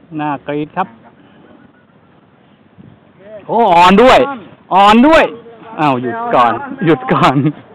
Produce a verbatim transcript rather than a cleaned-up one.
หน้ากรีดครับโอ้อ่อนด้วยอ่อนด้วยอ้าวหยุดก่อนหยุดก่อน